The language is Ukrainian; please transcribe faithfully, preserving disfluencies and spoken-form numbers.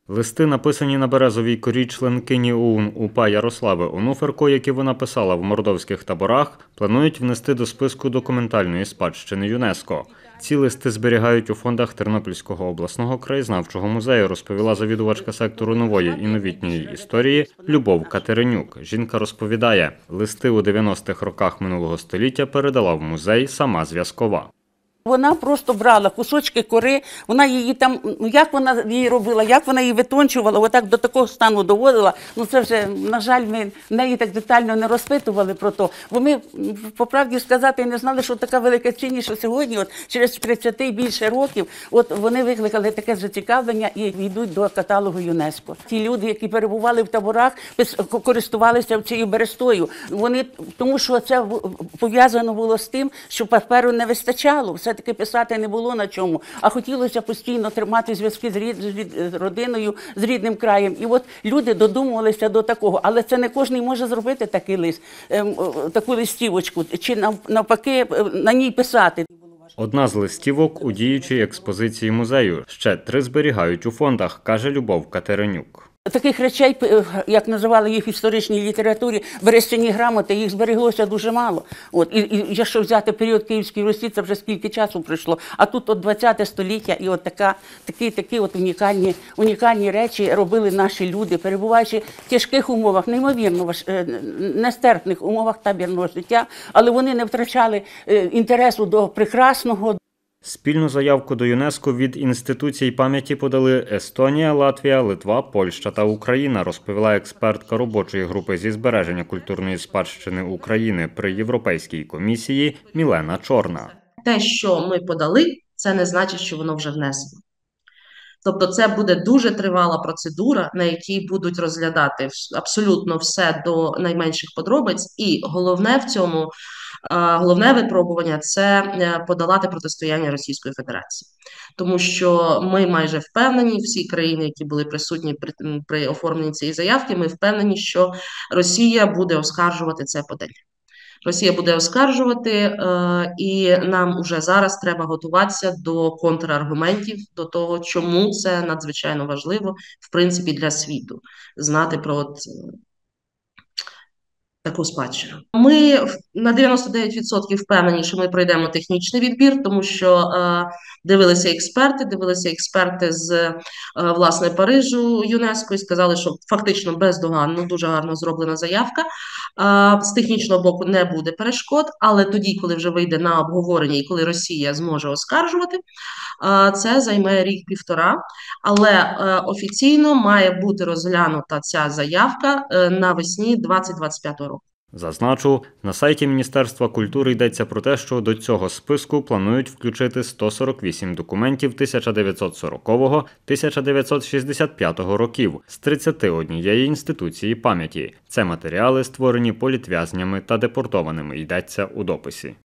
Листи, написані на березовій корі членкині ОУН УПА Ярослави Онуферко, які вона писала в мордовських таборах, планують внести до списку документальної спадщини ЮНЕСКО. Ці листи зберігають у фондах Тернопільського обласного краєзнавчого музею, розповіла завідувачка сектору нової і новітньої історії Любов Катеринюк. Жінка розповідає, листи у дев'яностих роках минулого століття передала в музей сама зв'язкова. Вона просто брала кусочки кори, вона її там, ну як вона її робила, як вона її витончувала, отак до такого стану доводила. Ну це вже, на жаль, ми неї так детально не розпитували про то. Бо ми, по правді сказати, не знали, що така велика цінність, що сьогодні, от через тридцять і більше років, от вони викликали таке зацікавлення і йдуть до каталогу ЮНЕСКО. Ті люди, які перебували в таборах, користувалися цією берестою. Вони, тому що це пов'язано було з тим, що паперу не вистачало. Все таки писати не було на чому, а хотілося постійно тримати зв'язки з, рід, з родиною, з рідним краєм. І от люди додумувалися до такого. Але це не кожен може зробити такий лист, таку листівочку, чи навпаки на ній писати. Одна з листівок у діючій експозиції музею. Ще три зберігають у фондах, каже Любов Катеринюк. Таких речей, як називали їх в історичній літературі, берестяні грамоти, їх збереглося дуже мало. От, і, і якщо взяти період Київської Русі, це вже скільки часу пройшло. А тут от двадцяте століття і от така, такі, такі от унікальні, унікальні речі робили наші люди, перебуваючи в тяжких умовах, неймовірно нестерпних умовах табірного життя, але вони не втрачали інтересу до прекрасного. Спільну заявку до ЮНЕСКО від інституцій пам'яті подали Естонія, Латвія, Литва, Польща та Україна, розповіла експертка робочої групи зі збереження культурної спадщини України при Європейській комісії Мілена Чорна. Те, що ми подали, це не значить, що воно вже внесено. Тобто це буде дуже тривала процедура, на якій будуть розглядати абсолютно все до найменших подробиць, і головне в цьому Головне випробування – це подолати протистояння Російської Федерації. Тому що ми майже впевнені, всі країни, які були присутні при, при оформленні цієї заявки, ми впевнені, що Росія буде оскаржувати це подання. Росія буде оскаржувати, е, і нам уже зараз треба готуватися до контраргументів, до того, чому це надзвичайно важливо, в принципі, для світу, знати про от, таку спадщину. Ми на дев'яносто дев'ять відсотків впевнені, що ми пройдемо технічний відбір, тому що е, дивилися експерти, дивилися експерти з е, власне Парижу ЮНЕСКО і сказали, що фактично бездоганно, дуже гарно зроблена заявка. Е, з технічного боку не буде перешкод, але тоді, коли вже вийде на обговорення і коли Росія зможе оскаржувати, е, це займе рік-півтора. Але е, офіційно має бути розглянута ця заявка е, навесні двадцять двадцять п'ятого року. Зазначу, на сайті Міністерства культури йдеться про те, що до цього списку планують включити сто сорок вісім документів тисяча дев'ятсот сорокового - тисяча дев'ятсот шістдесят п'ятого років з тридцяти однієї інституції пам'яті. Це матеріали, створені політв'язнями та депортованими, йдеться у дописі.